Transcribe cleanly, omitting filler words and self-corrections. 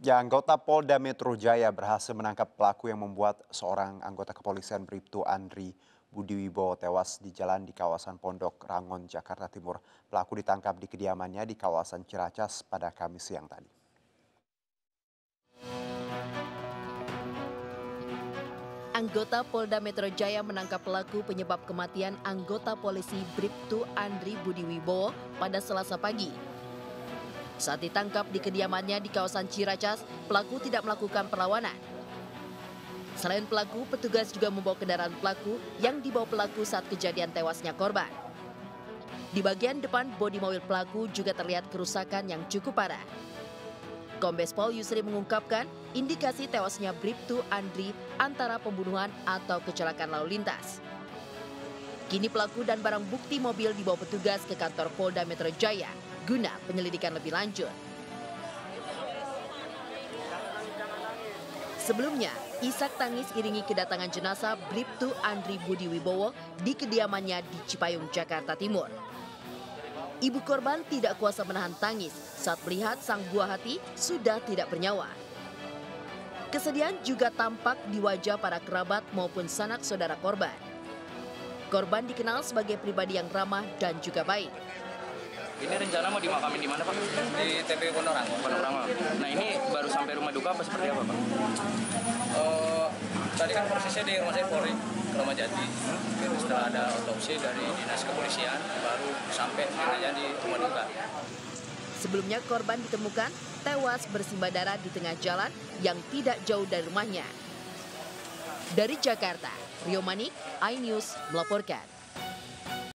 Ya, anggota Polda Metro Jaya berhasil menangkap pelaku yang membuat seorang anggota kepolisian Bribtu Andri Budiwibowo tewas di jalan di kawasan Pondok Rangon, Jakarta Timur. Pelaku ditangkap di kediamannya di kawasan Ciracas pada Kamis siang tadi. Anggota Polda Metro Jaya menangkap pelaku penyebab kematian anggota polisi Bribtu Andri Budiwibowo pada Selasa pagi. Saat ditangkap di kediamannya di kawasan Ciracas, pelaku tidak melakukan perlawanan. Selain pelaku, petugas juga membawa kendaraan pelaku yang dibawa pelaku saat kejadian tewasnya korban. Di bagian depan bodi mobil pelaku juga terlihat kerusakan yang cukup parah. Kombes Pol Yusri mengungkapkan indikasi tewasnya Bribtu Andri antara pembunuhan atau kecelakaan lalu lintas. Kini pelaku dan barang bukti mobil dibawa petugas ke kantor Polda Metro Jaya guna penyelidikan lebih lanjut. Sebelumnya, isak tangis iringi kedatangan jenazah Bribtu Andri Budiwibowo di kediamannya di Cipayung, Jakarta Timur. Ibu korban tidak kuasa menahan tangis saat melihat sang buah hati sudah tidak bernyawa. Kesedihan juga tampak di wajah para kerabat maupun sanak saudara korban. Korban dikenal sebagai pribadi yang ramah dan juga baik. Ini rencana mau dimakamin di mana, Pak? Di TPU Pondok Rangon. Pondok Rangon. Nah, ini baru sampai rumah duka apa seperti apa, Pak? Tadi kan prosesnya di Rumah Sakit Polri, Kramat Jati. Setelah ada otopsi dari Dinas Kepolisian, baru sampai jenazah di rumah duka. Sebelumnya korban ditemukan tewas bersimbah darah di tengah jalan yang tidak jauh dari rumahnya. Dari Jakarta, Rio Manik, iNews melaporkan.